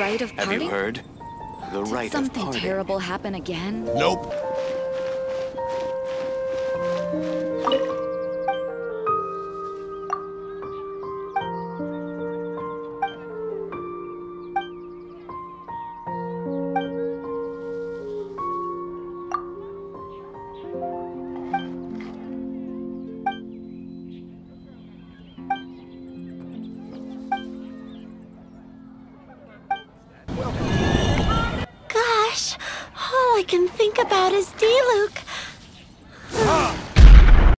rite of parting? Have you heard? The Did rite of something parting. terrible happen again? Nope. Gosh, all I can think about is Diluc.